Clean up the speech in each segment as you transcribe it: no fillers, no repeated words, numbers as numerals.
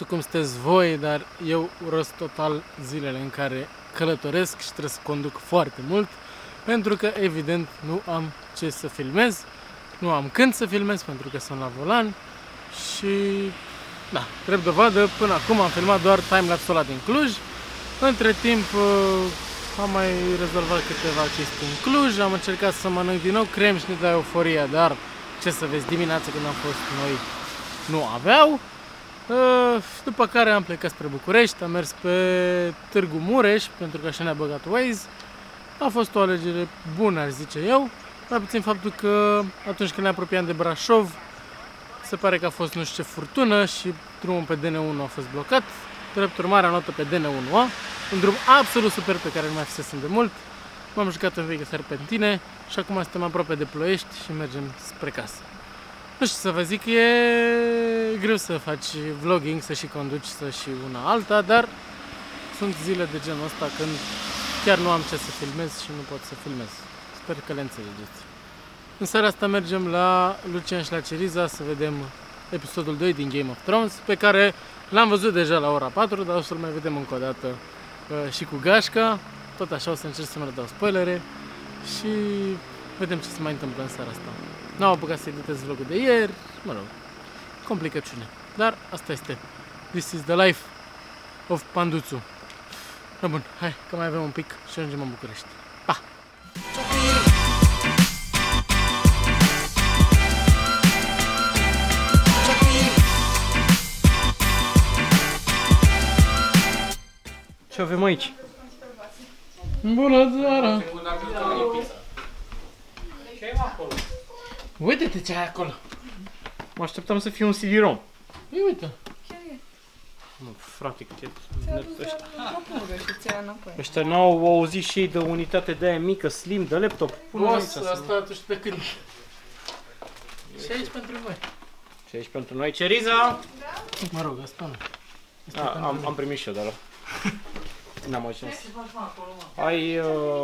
cum sunteți voi, dar eu urăsc total zilele în care călătoresc și trebuie să conduc foarte mult, pentru că evident nu am ce să filmez, nu am când să filmez pentru că sunt la volan și da, drept dovadă, până acum am filmat doar timelapse-ul ăla din Cluj. Între timp am mai rezolvat câteva chestii în Cluj, am încercat să mănânc din nou cremșni de euforia, dar ce să vezi, dimineața când am fost noi nu aveau. După care am plecat spre București, am mers pe Târgu Mureș, pentru că așa ne-a băgat Waze. A fost o alegere bună, aș zice eu, mai puțin faptul că atunci când ne apropiam de Brașov, se pare că a fost nu știu ce furtună și drumul pe DN1 a fost blocat. Drept urmare am luat-o pe DN1A, un drum absolut super pe care nu mai fusesem de mult. M-am jucat în veche serpentine și acum suntem aproape de Ploiești și mergem spre casă. Nu știu să vă zic, e greu să faci vlogging, să și conduci, să și una alta, dar sunt zile de genul ăsta când chiar nu am ce să filmez și nu pot să filmez. Sper că le înțelegeți. În seara asta mergem la Lucian și la Ceriza să vedem episodul 2 din Game of Thrones, pe care l-am văzut deja la ora 4, dar o să-l mai vedem încă o dată și cu Gașca. Tot așa o să încerc să nu le dau spoilere și vedem ce se mai întâmplă în seara asta. N-am apucat să editez vlogul de ieri, mă rog, complicăciune. Dar asta este. This is the life of Panduțu. No, bun, hai că mai avem un pic și ajungem în București. Pa! Ce avem aici? Bună seara! Uite-te ce ai acolo! Mă așteptam să fie un CD-ROM. Ia uite! Mă, frate, cât e ăștia. Ăștia n-au auzit și ei de unitate de aia mică, slim, de laptop. Boss, asta tu știi de când? Și aici pentru voi. Și aici pentru noi, Ceriza! Mă rog, asta nu. Am primit și eu, dar n-am ajuns. Ai...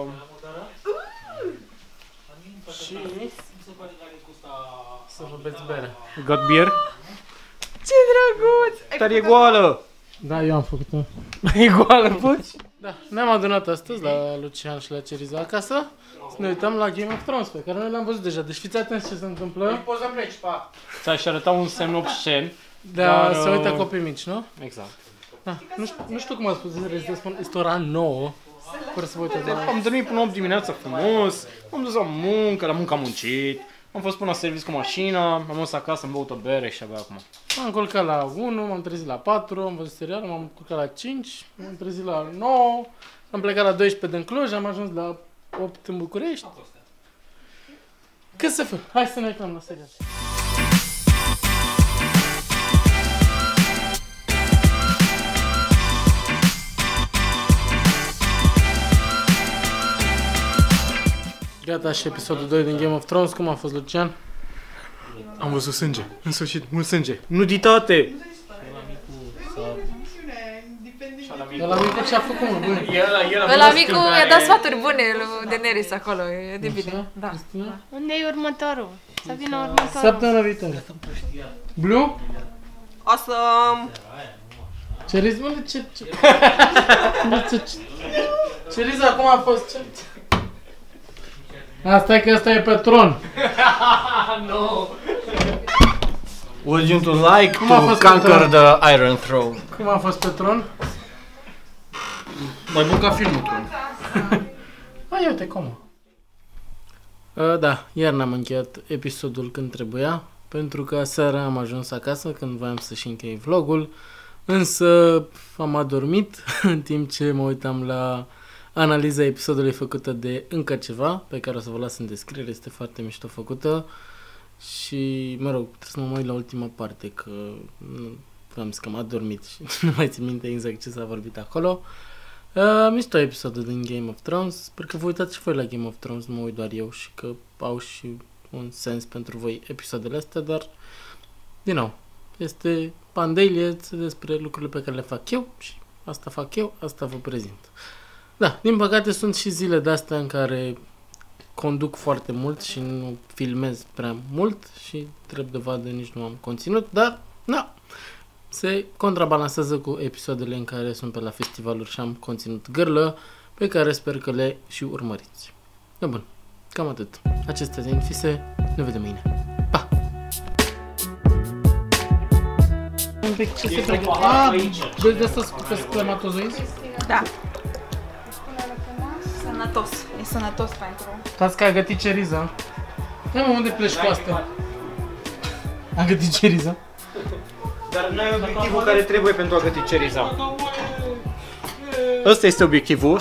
Și... să vă beți bere. Got beer? Ce drăguț! Dar e goală! Da, eu am făcut-o. E goală, puci? Da, ne-am adunat astăzi la Lucian și la Ceriza acasă să ne uităm la Game of Thrones, pe care noi l-am văzut deja. Deci fiți atenți ce se întâmplă. Poți să pleci, pa! Ți-aș arăta un semn obscen. Da, se uită copii mici, nu? Exact. Da. Nu știu cum a spus, este ora 9. Fără să vă uitați la... Am dormit până 8 dimineața frumos, am dus la muncă am muncit, am fost până la serviciu cu mașina, am dus acasă, am băut o bere și abia acum. M-am culcat la 1, m-am trezit la 4, am văzut serial, m-am culcat la 5, m-am trezit la 9, am plecat la 12 din Cluj, am ajuns la 8 în București. Cât să fă? Hai să ne uităm la serial. Gata și episodul 2 din Game of Thrones. Cum a fost, Lucian? Am văzut sânge, în sfârșit, mult sânge. Nuditate! Ăla micu ce-a făcut, mă, bune? Ăla micu mi-a dat sfaturi bune lui Daenerys acolo, e de bine. Da. Cristina? Unde e următorul? Să vină următorul. Săptămâna viitoare. Blue? Awesome! Ceriza, unde ce? Ceriza, cum a fost? Ce? Asta e că ăsta e pe tron. Would you like Cum a fost to conquer pe the Iron Throne? Cum a fost pe tron? Mai bun ca filmul Tron. Hai, uite cum. Da, iar n-am încheiat episodul când trebuia, pentru că seara am ajuns acasă când voiam să-și închei vlogul, însă am adormit în timp ce mă uitam la analiza episodului făcută de încă ceva, pe care o să vă las în descriere, este foarte mișto făcută și, mă rog, trebuie să mă uit la ultima parte, că am zis că m-a dormit și nu mai țin minte exact ce s-a vorbit acolo. Mișto episodul din Game of Thrones, sper că vă uitați și voi la Game of Thrones, nu mă uit doar eu și că au și un sens pentru voi episoadele astea, dar, din nou, este pandeilie despre lucrurile pe care le fac eu și asta fac eu, asta vă prezint. Da, din păcate sunt și zile de-astea în care conduc foarte mult și nu filmez prea mult și drept dovadă nici nu am conținut, dar, na, se contrabalansează cu episoadele în care sunt pe la festivaluri și am conținut gârlă, pe care sper că le și urmăriți. E bun, cam atât. Acestea din fise, ne vedem mâine. Pa! Un pic ce se pregătește. Vezi de asta pe spermatozoizi? Da. Sănătos. E sănătos pentru... Stați că a gătit ceriza. Hai mă, unde pleci cu asta? A gătit ceriza? Dar nu ai obiectivul care trebuie pentru a găti ceriza. Ăsta este obiectivul.